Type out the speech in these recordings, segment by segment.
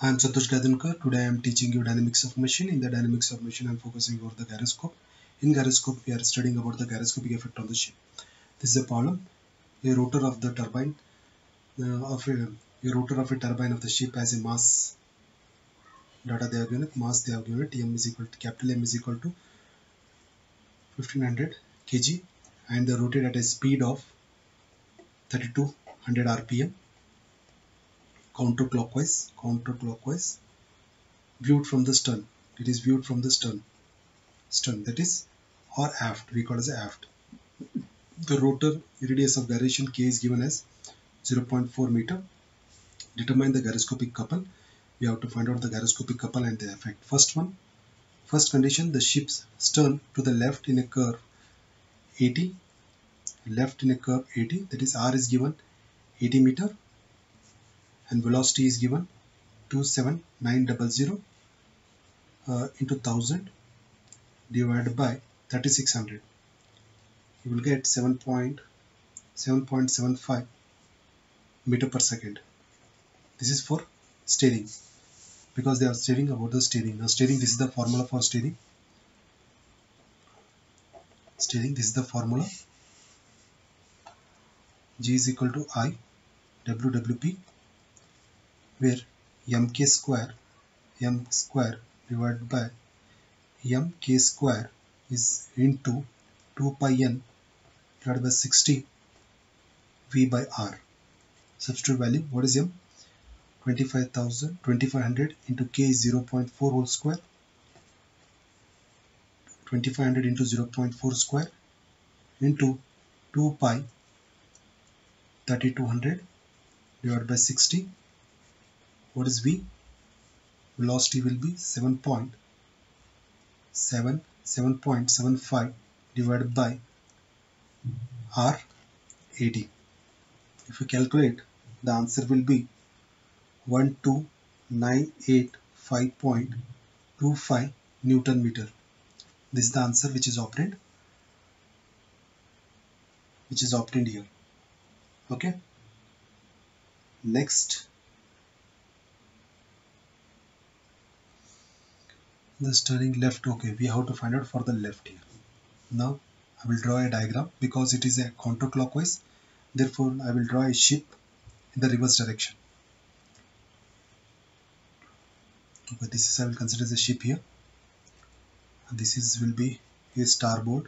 I am Santosh Gadhankar. Today I am teaching you dynamics of machine. In the dynamics of machine, I am focusing over the gyroscope. In gyroscope, we are studying about the gyroscopic effect on the ship. This is a problem. A rotor of the turbine a rotor of a turbine of the ship has a mass data they have given it. Mass they have given it. M is equal to capital M is equal to 1500 kg, and they rotate at a speed of 3200 rpm counterclockwise viewed from the stern. It is viewed from the stern, that is, or aft, we call as aft. The rotor radius of gyration k is given as 0.4 meter. Determine the gyroscopic couple. We have to find out the gyroscopic couple and the effect. First condition, the ship's stern to the left in a curve 80, that is r is given 80 meter and velocity is given 27900 into 1000 divided by 3600. You will get 7.75 meter per second. This is for steering, because they are studying about the steering. Now steering, this is the formula for steering. This is the formula. G is equal to I WWP, where mk square divided by mk square is into 2 pi n divided by 60 V by R. Substitute value. What is m? 2500 into k is 0.4 whole square. 2500 into 0.4 square into 2 pi 3200 divided by 60. What is V? Velocity will be 7.75 divided by R 80. If you calculate, the answer will be 12985.25 Newton meter. This is the answer which is obtained here. Okay. Next, the steering left. Okay, we have to find out for the left here. Now I will draw a diagram because it is a counterclockwise. Therefore, I will draw a ship in the reverse direction. Okay, this is, I will consider the ship here. And this is will be a starboard.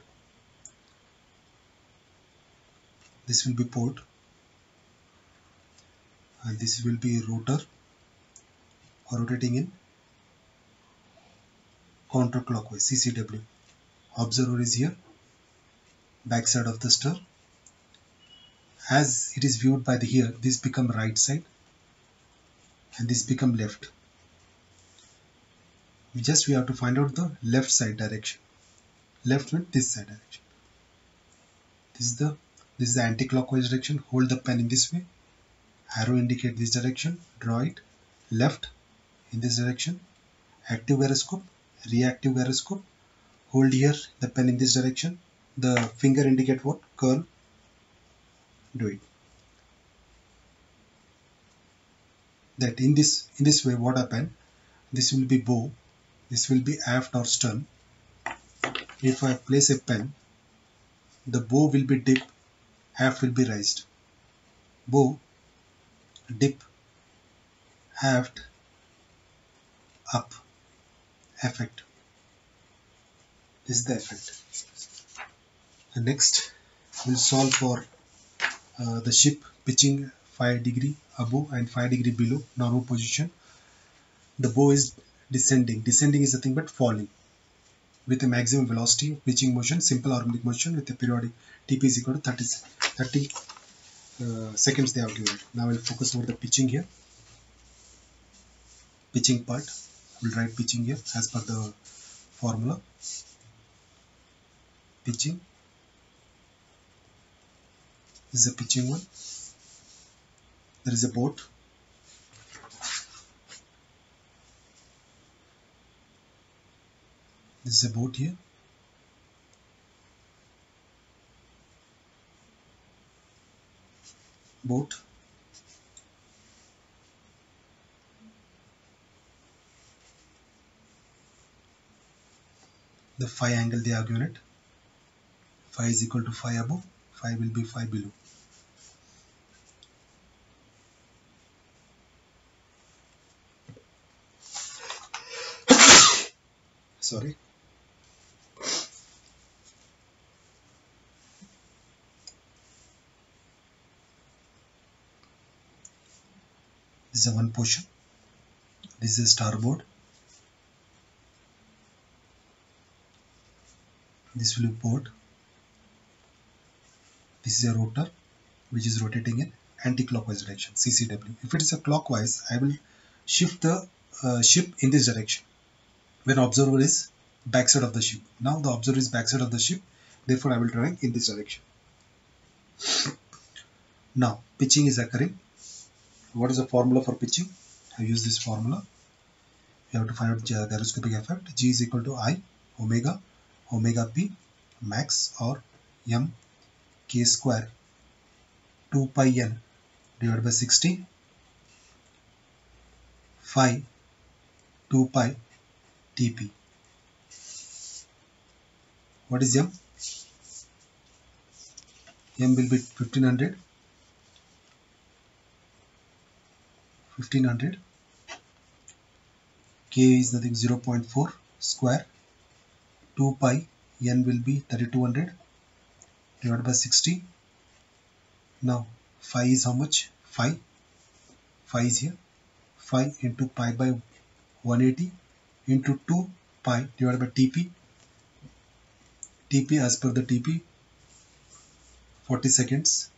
This will be port. And this will be rotor rotating in counterclockwise, CCW. Observer is here, back side of the stern. As it is viewed by the here, this become right side and this become left. We have to find out the left side direction. Left means this side direction. This is the anti-clockwise direction. Hold the pen in this way. Arrow indicate this direction. Draw it. Left in this direction. Active gyroscope, reactive gyroscope. Hold here the pen in this direction. The finger indicate what? Curl. Do it. That in this way, what happen? This will be bow. This will be aft or stern. If I place a pen, the bow will be dip, aft will be raised. Bow, dip, aft, up. Effect. This is the effect. And next, we'll solve for the ship pitching 5 degree above and 5 degree below normal position. The bow is descending. Descending is nothing but falling with a maximum velocity, pitching motion, simple harmonic motion with a periodic Tp is equal to 30 seconds they have given it. Now I will focus over the pitching here. Pitching part. I will write pitching here as per the formula. Pitching. This is a pitching one. There is a boat. This is a boat here. Boat. the phi angle they have given it. Phi is equal to phi above, phi will be phi below. Sorry. This is a one portion. This is a starboard. This will be port. This is a rotor which is rotating in anti-clockwise direction, CCW. If it is a clockwise, I will shift the ship in this direction when observer is backside of the ship. Now the observer is backside of the ship, therefore I will drawing in this direction. Now pitching is occurring. What is the formula for pitching? I use this formula. You have to find out gyroscopic effect. G is equal to I omega P max or M K square 2 pi N divided by 60 phi 2 pi TP. What is M? M will be 1500 K is nothing 0.4 square, 2 pi N will be 3200 divided by 60. Now phi is how much? Phi is here, phi into pi by 180 into 2 pi divided by TP. TP as per the TP 40 seconds.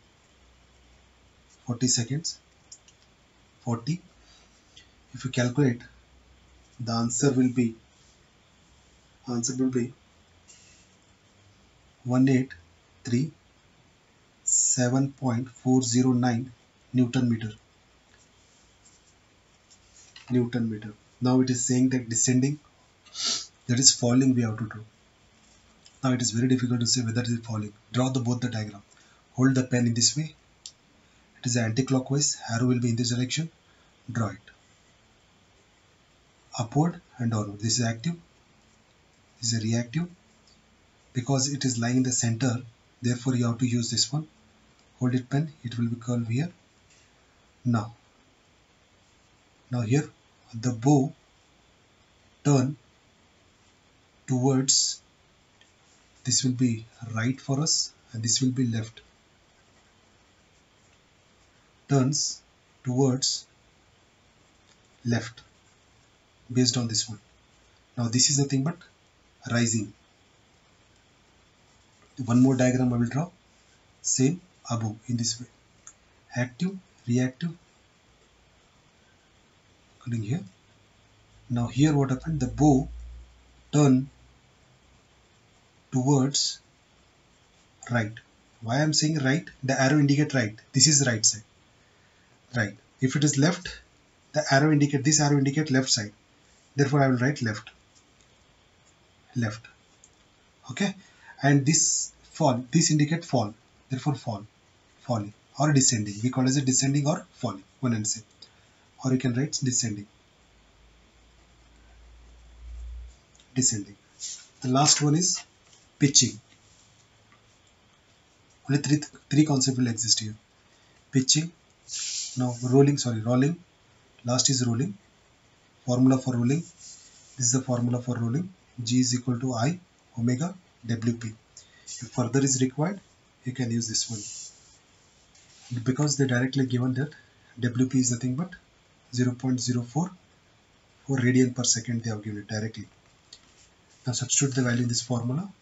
40. If you calculate, the answer will be 1837.409 Newton meter. Now it is saying that descending, that is falling, we have to draw. Now it is very difficult to say whether it is falling. Draw both the diagram. Hold the pen in this way. It is anti-clockwise. Arrow will be in this direction. Draw it. Upward and downward. This is active. This is a reactive. Because it is lying in the center, therefore you have to use this one. Hold it pen. It will be curved here. Now here the bow turn towards, this will be right for us and this will be left. Turns towards left based on this one. Now this is nothing but rising. One more diagram I will draw. Same above in this way. Active, reactive. Coming here. Now here what happened? The bow turn towards right. Why I am saying right? The arrow indicate right. This is right side. Right. If it is left, the arrow indicate, this arrow indicate left side. Therefore I will write left. Okay. And this fall, this indicate fall. Therefore falling or descending. We call it as descending or falling. One and same. Or you can write descending. The last one is pitching. Only three concepts will exist here. Pitching. Now rolling. Last is rolling. Formula for rolling. This is the formula for rolling. G is equal to I omega WP. If further is required, you can use this one. Because they directly given that WP is nothing but 0.044 radian per second, they have given it directly. Now substitute the value in this formula.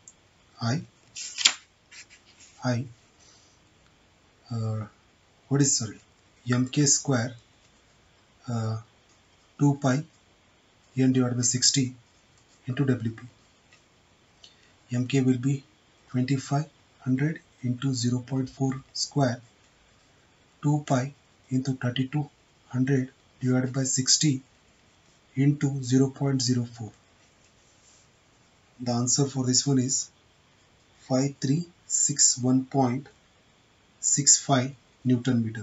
MK square 2 pi N divided by 60 into WP. MK will be 2500 into 0.4 square 2 pi into 3200 divided by 60 into 0.04. The answer for this one is 5361.65 Newton meter.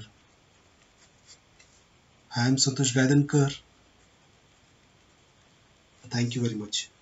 I am Santosh Gaidankar. Thank you very much.